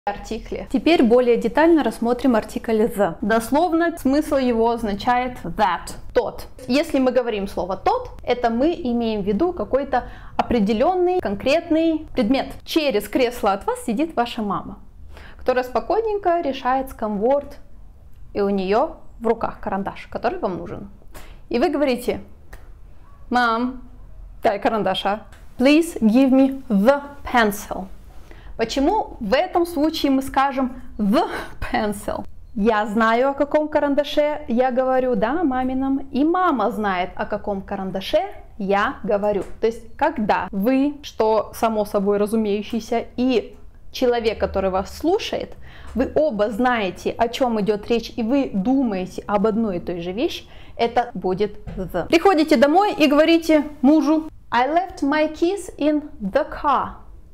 артикли. Теперь более детально рассмотрим артикль the. Дословно смысл его означает that, тот. Если мы говорим слово тот, это мы имеем в виду какой-то определенный конкретный предмет. Через кресло от вас сидит ваша мама, которая спокойненько решает сканворд, и у нее в руках карандаш, который вам нужен. И вы говорите: мам, дай карандаша. Please give me the pencil. Почему в этом случае мы скажем the pencil? Я знаю, о каком карандаше я говорю, да, мамином, и мама знает, о каком карандаше я говорю. То есть, когда вы, что само собой разумеющееся, и человек, который вас слушает, вы оба знаете, о чем идет речь, и вы думаете об одной и той же вещи, это будет the. Приходите домой и говорите мужу: I left my keys in the car.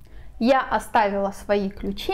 Я оставила свои ключи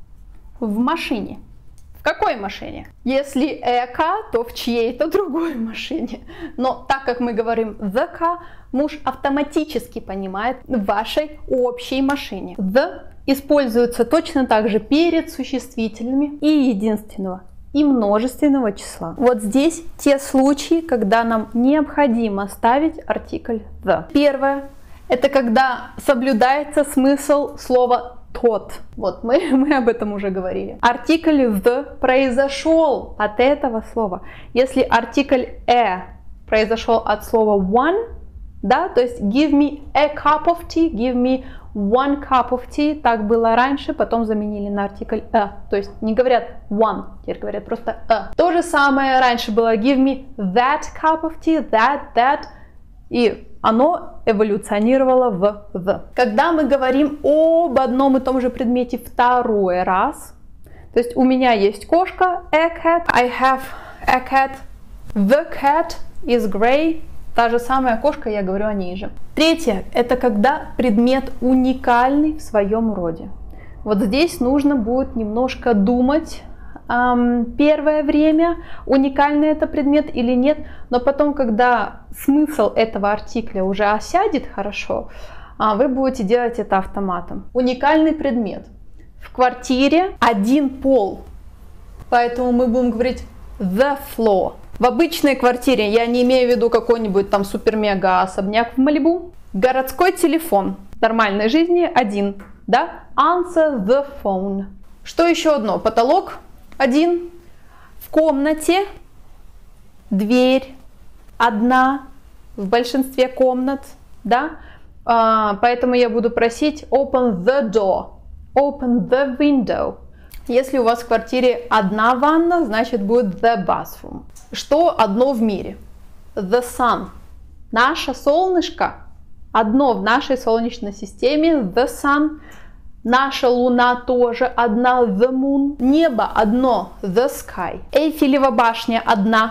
в машине. В какой машине? Если a car, то в чьей-то другой машине. Но так как мы говорим the car, муж автоматически понимает в вашей общей машине. The используется точно так же перед существительными и единственного, и множественного числа. Вот здесь те случаи, когда нам необходимо ставить артикль the. Первое — это когда соблюдается смысл слова тот. Вот мы об этом уже говорили. Артикль the произошел от этого слова. Если артикль произошел от слова one, да, то есть give me a cup of tea, give me one cup of tea, так было раньше, потом заменили на артикль то есть не говорят one, теперь говорят просто То же самое раньше было give me that cup of tea, that, и оно эволюционировало в the. Когда мы говорим об одном и том же предмете второй раз, то есть у меня есть кошка, a cat, I have a cat, the cat is grey, та же самая кошка, я говорю о ней же. Третье — это когда предмет уникальный в своем роде. Вот здесь нужно будет немножко думать первое время, уникальный это предмет или нет, но потом, когда смысл этого артикля уже осядет хорошо, вы будете делать это автоматом. Уникальный предмет. В квартире один пол, поэтому мы будем говорить the floor. В обычной квартире, я не имею в виду какой-нибудь там супер-мега особняк в Малибу, городской телефон в нормальной жизни один, да? Answer the phone. Что еще одно? Потолок один. В комнате дверь одна в большинстве комнат, да? Поэтому я буду просить open the door, open the window. Если у вас в квартире одна ванна, значит будет the bathroom. Что одно в мире? The sun. Наше солнышко одно в нашей солнечной системе, the sun. Наша луна тоже одна, the moon. Небо одно, the sky. Эйфелева башня одна,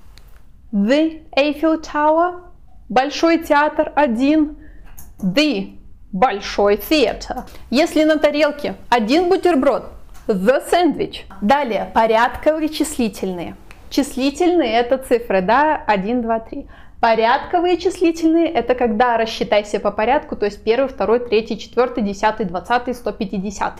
the Eiffel Tower. Большой театр один, the большой theater. Если на тарелке один бутерброд, the sandwich. Далее, порядковые числительные. Числительные — это цифры, да, 1, 2, 3. Порядковые числительные — это когда рассчитайся по порядку, то есть 1, 2, 3, 4, 10, 20, 150.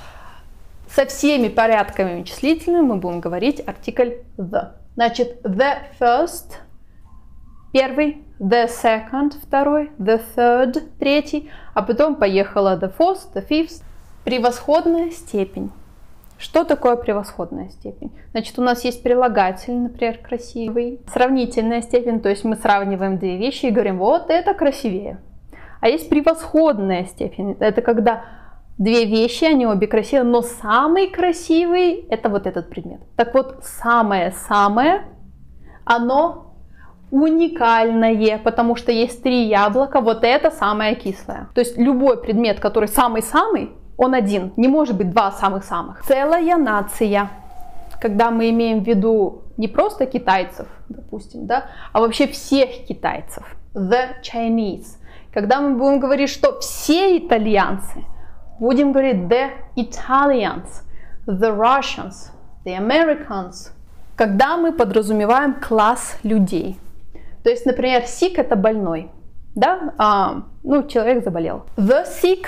Со всеми порядковыми числительными мы будем говорить артикль the. Значит, the first — первый, the second — второй, the third — третий, а потом поехала the fourth, the fifth. Превосходная степень. Что такое превосходная степень? Значит, у нас есть прилагательный, например, красивый. Сравнительная степень, то есть мы сравниваем две вещи и говорим, вот это красивее. А есть превосходная степень. Это когда две вещи, они обе красивые, но самый красивый — это вот этот предмет. Так вот, самое-самое, оно уникальное, потому что есть 3 яблока, вот это самое кислое. То есть любой предмет, который самый-самый, он один, не может быть 2 самых-самых. Целая нация, когда мы имеем в виду не просто китайцев, допустим, да, а вообще всех китайцев. The Chinese. Когда мы будем говорить, что все итальянцы, будем говорить the Italians, the Russians, the Americans. Когда мы подразумеваем класс людей. То есть, например, sick — это больной, да, человек заболел. The sick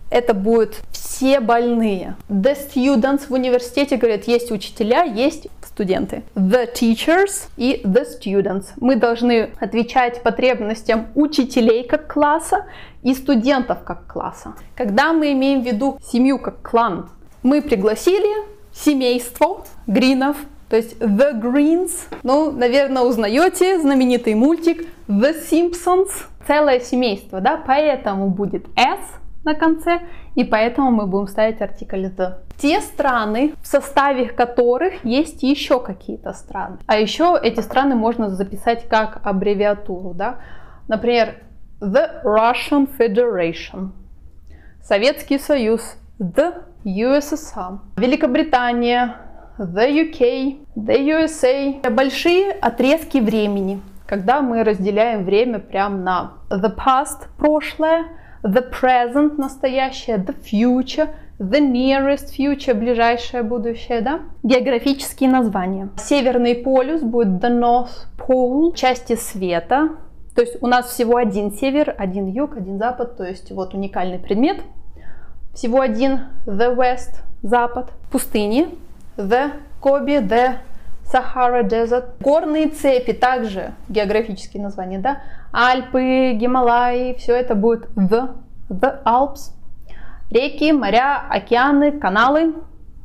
это будет все больные. The students в университете говорят, есть учителя, есть студенты. The teachers и the students. Мы должны отвечать потребностям учителей как класса и студентов как класса. Когда мы имеем в виду семью как клан, мы пригласили семейство Гринов, то есть The Greens. Ну, наверное, узнаете знаменитый мультик The Simpsons. Целое семейство, да, поэтому будет S на конце, и поэтому мы будем ставить артикль the. Те страны, в составе которых есть еще какие-то страны. А еще эти страны можно записать как аббревиатуру, да. Например, the Russian Federation, Советский Союз, the USSR, Великобритания, the UK, the USA. Большие отрезки времени, когда мы разделяем время прямо на the past, прошлое, the present, настоящее, the future, the nearest future, ближайшее будущее, да? Географические названия. Северный полюс будет the North Pole, части света. То есть у нас всего один север, один юг, один запад, то есть вот уникальный предмет. Всего один the West, запад. Пустыни, the Gobi, the Sahara Desert. Горные цепи, также географические названия, да? Альпы, Гималаи, все это будет the Alps. Реки, моря, океаны, каналы.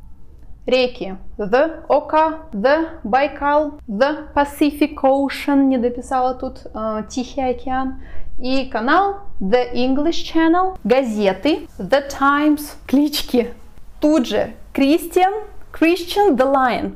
Реки, the Oka, the Baikal, the Pacific Ocean, не дописала тут, Тихий океан. И канал, the English Channel. Газеты, the Times. Клички. Тут же Christian the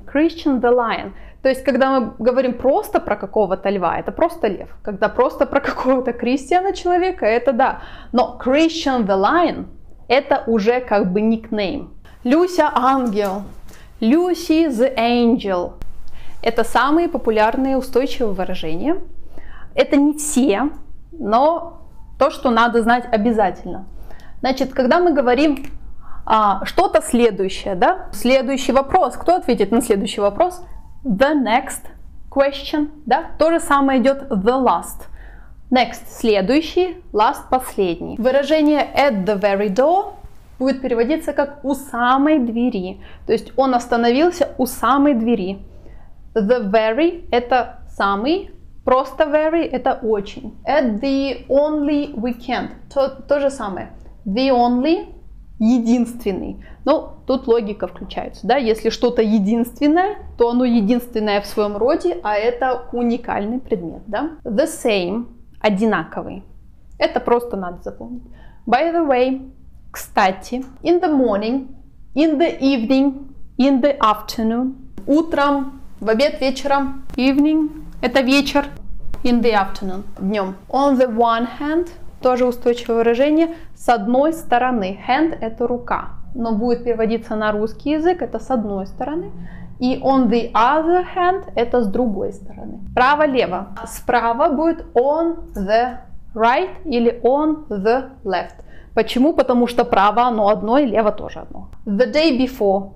Lion. То есть, когда мы говорим просто про какого-то льва, это просто лев. Когда просто про какого-то Кристиана человека, это да. Но Christian the Lion, это уже как бы никнейм. Люся ангел, Lucy the Angel. Это самые популярные устойчивые выражения. Это не все, но то, что надо знать обязательно. Значит, когда мы говорим что-то следующее, да? Следующий вопрос. Кто ответит на следующий вопрос? The next question, да? То же самое идет the last. Next следующий, last последний. Выражение at the very door будет переводиться как у самой двери. То есть он остановился у самой двери. The very это самый, просто very это очень. At the only weekend то же самое. The only единственный. Но тут логика включается, да? Если что-то единственное, то оно единственное в своем роде, а это уникальный предмет, да? The same, одинаковый. Это просто надо запомнить. By the way, кстати. In the morning, in the evening, in the afternoon. Утром, в обед, вечером. Evening, это вечер. In the afternoon, днем. On the one hand, тоже устойчивое выражение, с одной стороны. Hand это рука, но будет переводиться на русский язык, это с одной стороны. И on the other hand это с другой стороны. Право-лево. Справа будет on the right или on the left. Почему? Потому что право оно одно и лево тоже одно. The day before.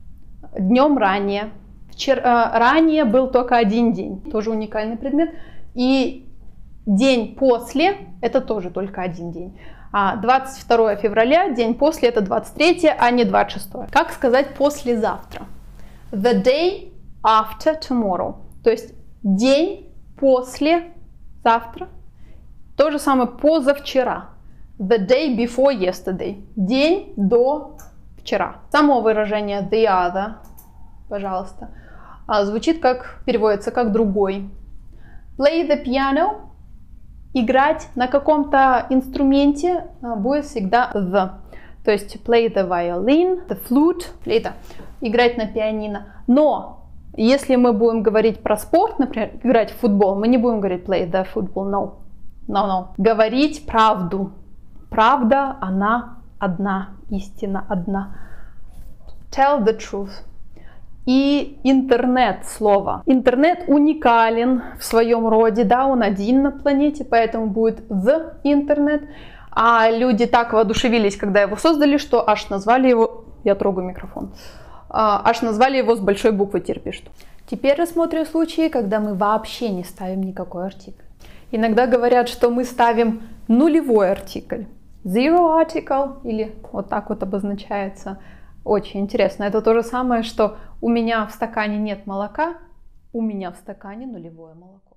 Днем ранее. Ранее был только один день. Тоже уникальный предмет. И день после это тоже только один день. 22 февраля, день после это 23, а не 26. Как сказать послезавтра? The day after tomorrow. То есть день после завтра. То же самое позавчера. The day before yesterday. День до вчера. Само выражение the other, пожалуйста, звучит как, переводится как другой. Play the piano. Играть на каком-то инструменте будет всегда the. То есть play the violin, the flute, флейта. Играть на пианино. Но если мы будем говорить про спорт, например, играть в футбол, мы не будем говорить play the football, no. Говорить правду. Правда, она одна, истина одна. Tell the truth. И интернет слово. Интернет уникален в своем роде, да, он один на планете, поэтому будет the интернет. А люди так воодушевились, когда его создали, что аж назвали его, я трогаю микрофон, аж назвали его с большой буквы, теперь пишут. Теперь рассмотрим случаи, когда мы вообще не ставим никакой артикль. Иногда говорят, что мы ставим нулевой артикль. zero article, или вот так вот обозначается. Очень интересно. Это то же самое, что у меня в стакане нет молока, у меня в стакане нулевое молоко.